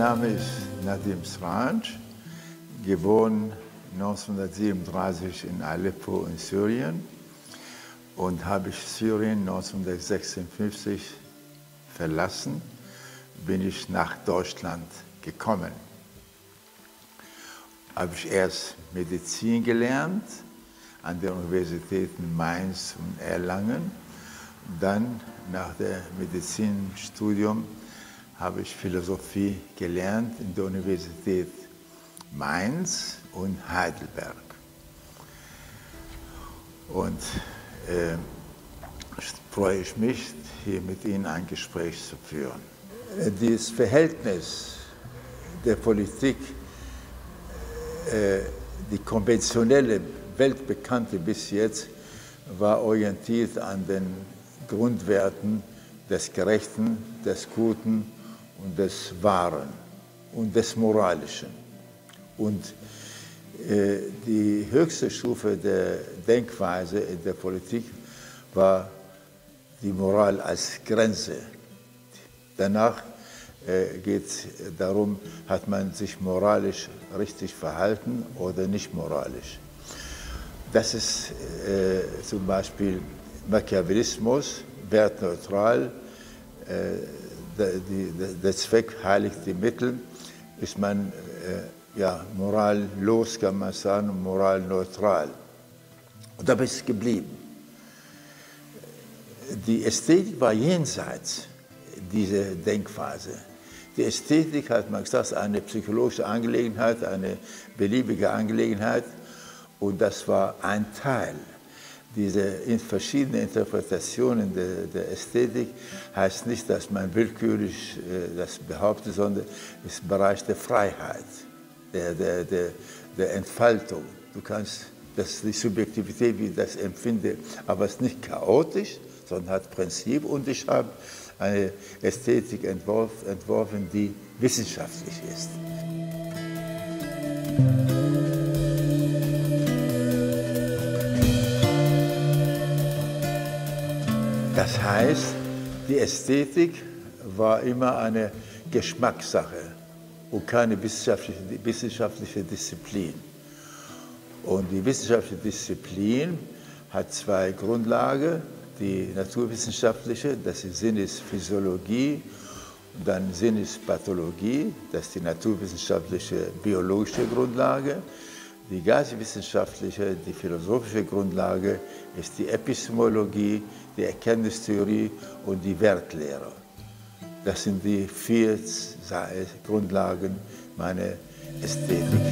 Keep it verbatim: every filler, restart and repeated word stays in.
Name ist Nadim Sranj, geboren neunzehnhundertsiebenunddreißig in Aleppo in Syrien und habe ich Syrien neunzehnhundertsechsundfünfzig verlassen, bin ich nach Deutschland gekommen. Habe ich erst Medizin gelernt an den Universitäten Mainz und Erlangen. Dann nach dem Medizinstudium habe ich Philosophie gelernt in der Universität Mainz und Heidelberg. Und äh, freue ich mich, hier mit Ihnen ein Gespräch zu führen. Dieses Verhältnis der Politik, äh, die konventionelle, weltbekannte bis jetzt, war orientiert an den Grundwerten des Gerechten, des Guten und des Wahren und des Moralischen. Und äh, die höchste Stufe der Denkweise in der Politik war die Moral als Grenze. Danach äh, geht es darum, hat man sich moralisch richtig verhalten oder nicht moralisch. Das ist äh, zum Beispiel Machiavellismus, wertneutral, äh, der, die, der Zweck heiligt die Mittel, ist man äh, ja, morallos, kann man sagen, moralneutral. Und dabei ist es geblieben. Die Ästhetik war jenseits dieser Denkphase. Die Ästhetik, hat man gesagt, ist eine psychologische Angelegenheit, eine beliebige Angelegenheit, und das war ein Teil. Diese in verschiedenen Interpretationen der, der Ästhetik heißt nicht, dass man willkürlich äh, das behauptet, sondern ist im Bereich der Freiheit, der, der, der, der Entfaltung. Du kannst, das ist die Subjektivität, wie ich das empfinde, aber es ist nicht chaotisch, sondern hat Prinzip. Und ich habe eine Ästhetik entworf, entworfen, die wissenschaftlich ist. Das heißt, die Ästhetik war immer eine Geschmackssache und keine wissenschaftliche, wissenschaftliche Disziplin. Und die wissenschaftliche Disziplin hat zwei Grundlagen. Die naturwissenschaftliche, das ist Sinnesphysiologie, und dann Sinnespathologie, das ist die naturwissenschaftliche biologische Grundlage. Die geisteswissenschaftliche, die philosophische Grundlage ist die Epistemologie, die Erkenntnistheorie und die Wertlehre. Das sind die vier Grundlagen meiner Ästhetik.